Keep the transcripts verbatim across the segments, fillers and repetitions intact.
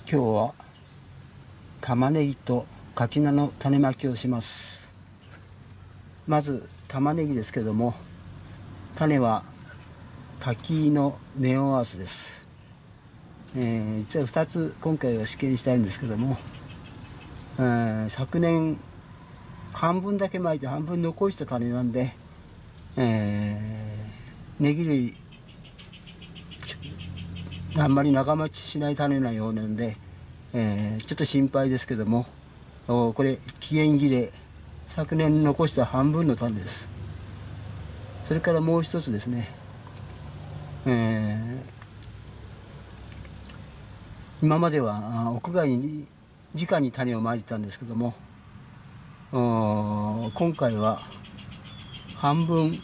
今日は玉ねぎと柿菜の種まきをします。まず玉ねぎですけども、種は柿のネオアースです。えー、実はふたつ今回は試験したいんですけども、えー、昨年半分だけまいて半分残した種なんで、えー、ネギ類あんまり長持ちしない種なようなんで、えー、ちょっと心配ですけども、これ期限切れ、昨年残した半分の種です。それからもう一つですね、えー、今までは屋外に直に種をまいてたんですけども、今回は半分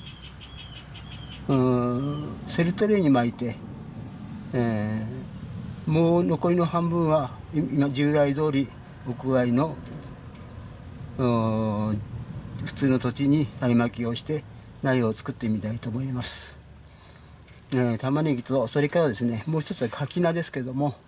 セルトレーにまいて、えー、もう残りの半分は今従来通り屋外の普通の土地に種まきをして苗を作ってみたいと思います。えー、玉ねぎとそれからですね、もう一つは柿菜ですけども、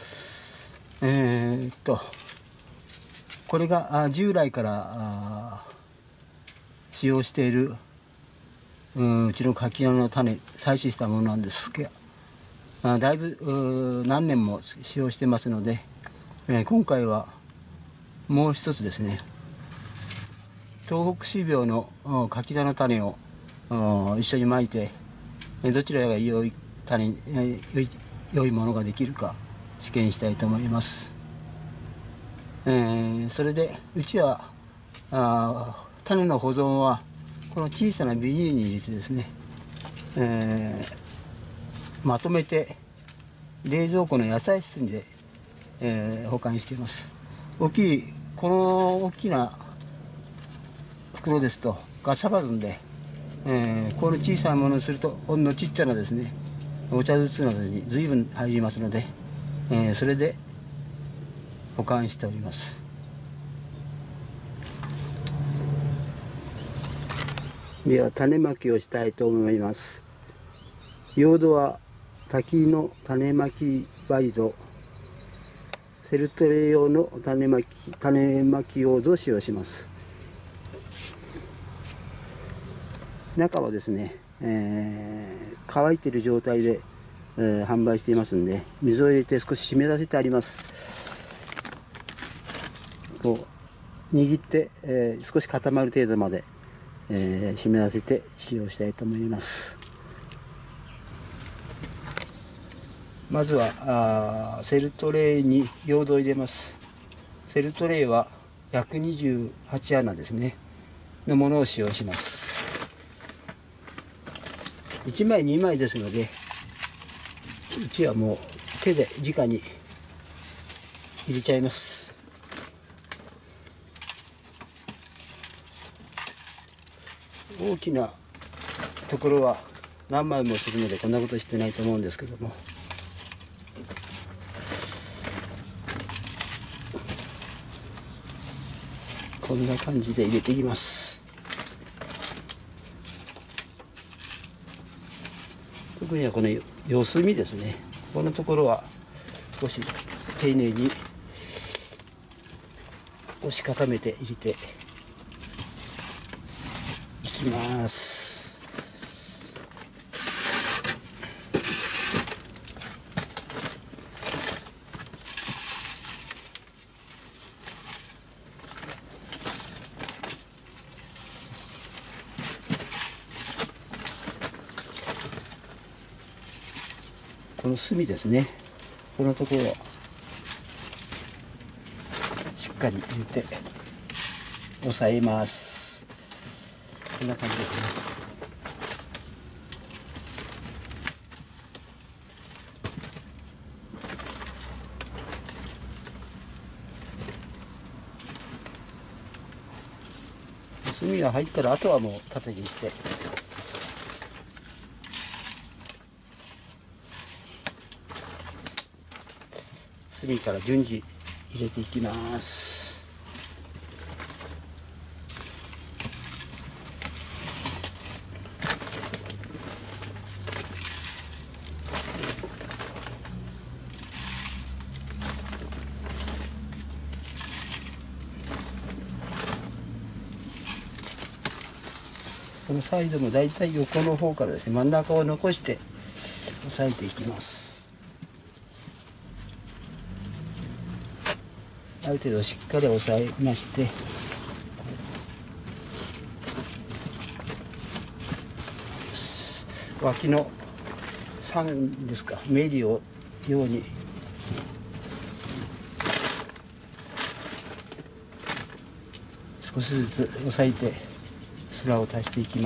えー、っとこれが従来から使用しているうちの柿菜の種採取したものなんですけど、だいぶ何年も使用してますので、えー、今回はもう一つですね、東北種苗の柿菜の種を一緒にまいて、どちらが良い種良い良いものができるか試験したいと思います。えー、それでうちはあ種の保存はこの小さなビニールに入れてですね、えー、まとめて冷蔵庫の野菜室で、えー、保管しています。大きいこの大きな袋ですとガサバるんで、えー、この小さなものにするとほんのちっちゃなですねお茶筒などに随分入りますので、えー、それで保管しております。では種まきをしたいと思います。用土は滝の種まきバイドセルトレ用の種まき種まき用土を使用します。中はですね、えー、乾いている状態で、えー、販売していますんで、水を入れて少し湿らせてあります。こう握って、えー、少し固まる程度まで、えー、湿らせて使用したいと思います。まずはあセルトレーに用土を入れます。セルトレーはひゃくにじゅうはち穴ですねのものを使用します。いちまいにまいですので、うちはもう手で直に入れちゃいます。大きなところは何枚もするのでこんなことしてないと思うんですけども、こんな感じで入れていきます。特にはこの四隅ですね、このところは少し丁寧に押し固めて入れていきます。この隅ですね、このところをしっかり入れて押さえます。こんな感じですね。隅が入ったらあとはもう縦にして隅から順次入れていきます。 このサイドもだいたい横の方からですね、真ん中を残して押さえていきます。ある程度しっかり押さえまして、脇の線ですか、目りをように少しずつ押さえてスラを足していきます。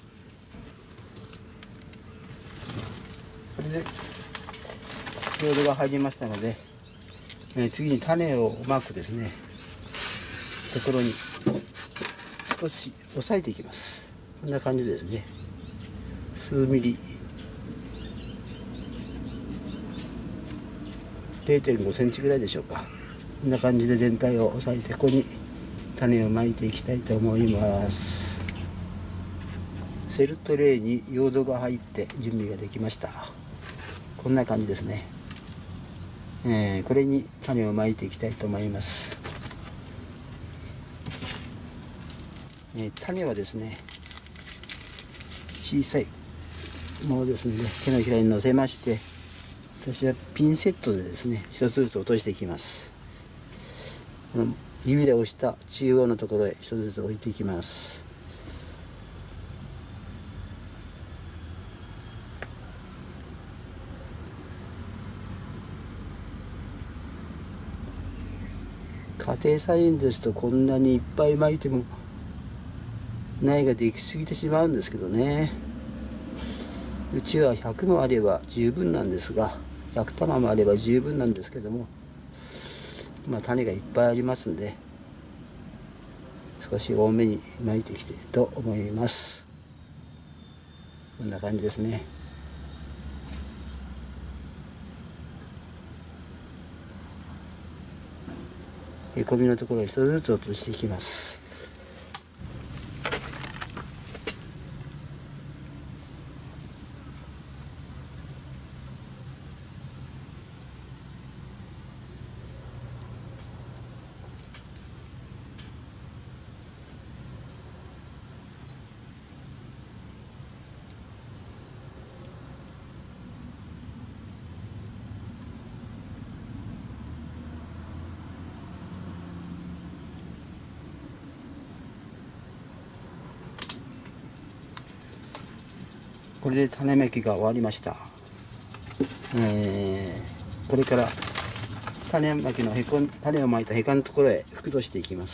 これでヨードが入りましたので、えー、次に種をまくですねところに少し押さえていきます。こんな感じですね。数ミリ れいてんごセンチぐらいでしょうか。こんな感じで全体を押さえて、ここに種をまいていきたいと思います。セルトレイにヨードが入って準備ができました。こんな感じですね。えー、これに種をまいていきたいと思います。えー、種はですね、小さいものですので手のひらに乗せまして、私はピンセットでですね一つずつ落としていきます。この指で押した中央のところへ一つずつ置いていきます。家庭菜園ですとこんなにいっぱいまいても苗ができすぎてしまうんですけどね。うちはひゃくもあれば十分なんですが、ひゃくたまもあれば十分なんですけども、まあ種がいっぱいありますんで少し多めにまいていきたいと思います。こんな感じですね。へこみのところを一つずつ落としていきます。これで種まきが終わりました。えー、これから種まきのへこん種をまいたへかのところへ覆土していきます。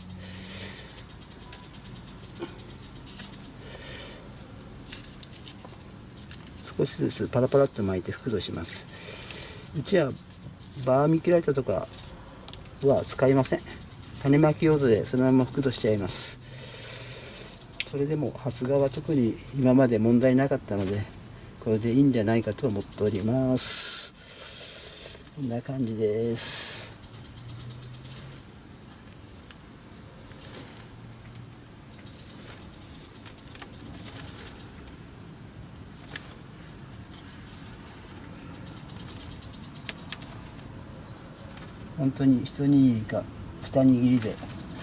少しずつパラパラっと巻いて覆土します。うちはバーミキュライトとかは使いません。種まき用土でそのまま覆土しちゃいます。それでも発芽は特に今まで問題なかったので、これでいいんじゃないかと思っております。こんな感じです。本当に一握りか二握りで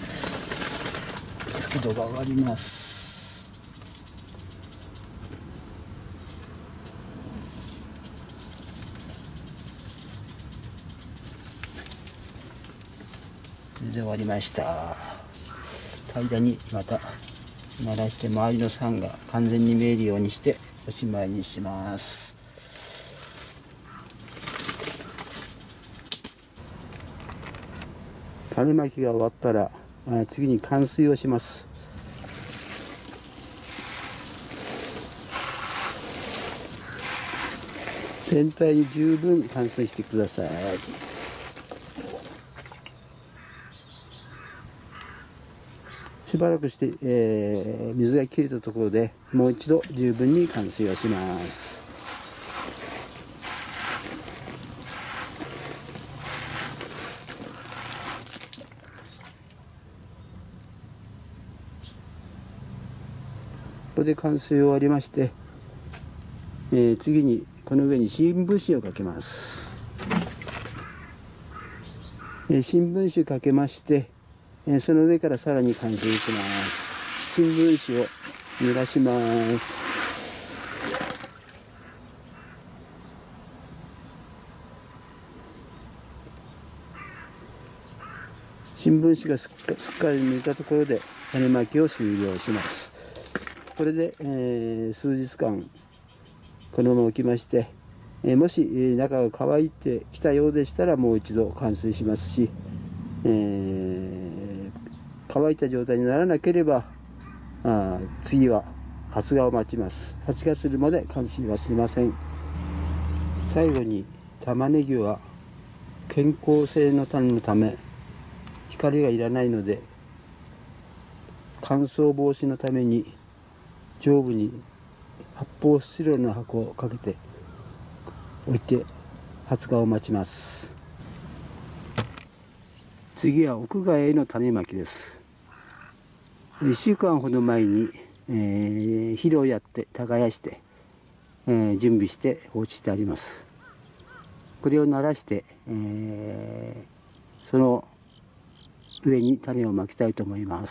覆土が終わります。これで終わりました。平らにまた鳴らして周りの酸が完全に見えるようにしておしまいにします。種まきが終わったら次に灌水をします。全体に十分灌水してください。しばらくして、えー、水が切れたところでもう一度十分に灌水をします。ここで灌水終わりまして、えー、次にこの上に新聞紙をかけます。えー、新聞紙かけまして、その上からさらに灌水します。 新聞紙を濡らします。新聞紙がすっ か, すっかり濡れたところで種まきを終了します。これで、えー、数日間このまま置きまして、えー、もし、えー、中が乾いてきたようでしたらもう一度換水しますし、えー、乾いた状態にならなければあ次は発芽を待ちます。発芽するまで換水はしません。最後に玉ねぎは健康性の種のため光がいらないので、乾燥防止のために上部に発泡スチロールの箱をかけて置いて発芽を待ちます。次は屋外への種まきです。いっしゅうかんほど前に、えー、肥料をやって耕して、えー、準備して放置してあります。これを慣らして、えー、その上に種をまきたいと思います。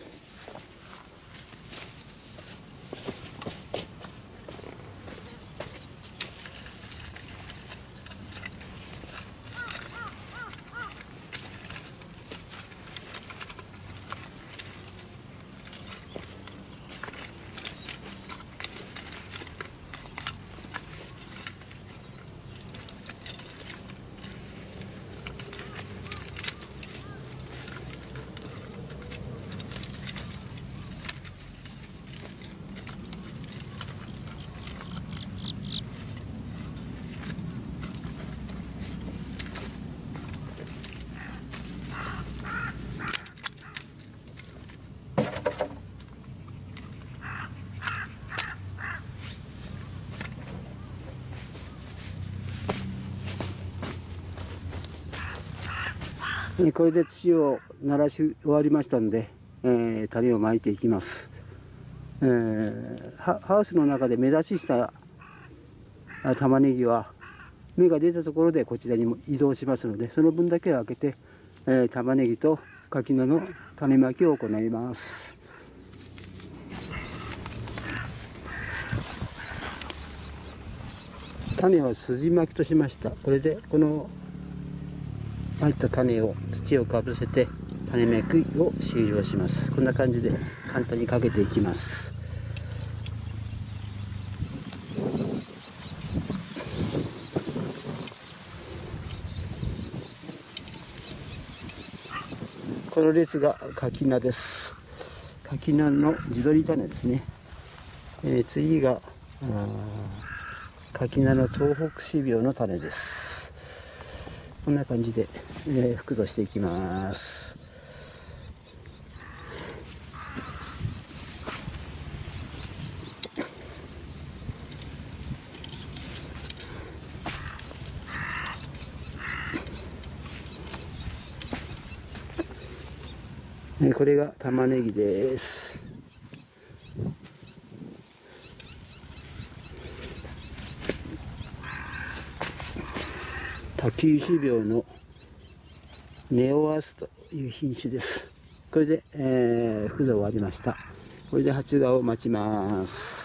これで土を慣らし終わりましたので、えー、種をまいていきます。えー、ハウスの中で芽出しした玉ねぎは芽が出たところでこちらにも移動しますので、その分だけを開けて、えー、玉ねぎと柿菜の種まきを行います。種は筋まきとしました。これでこのまいた種を土をかぶせて種まきを終了します。こんな感じで簡単にかけていきます。この列が柿菜です。柿菜の地取り種ですね。えー、次が柿菜の東北種苗の種です。こんな感じで、えー、覆土していきます。これが玉ねぎです。滝石苗のネオアスという品種です。これで、えー、覆土終わりました。これで発芽を待ちます。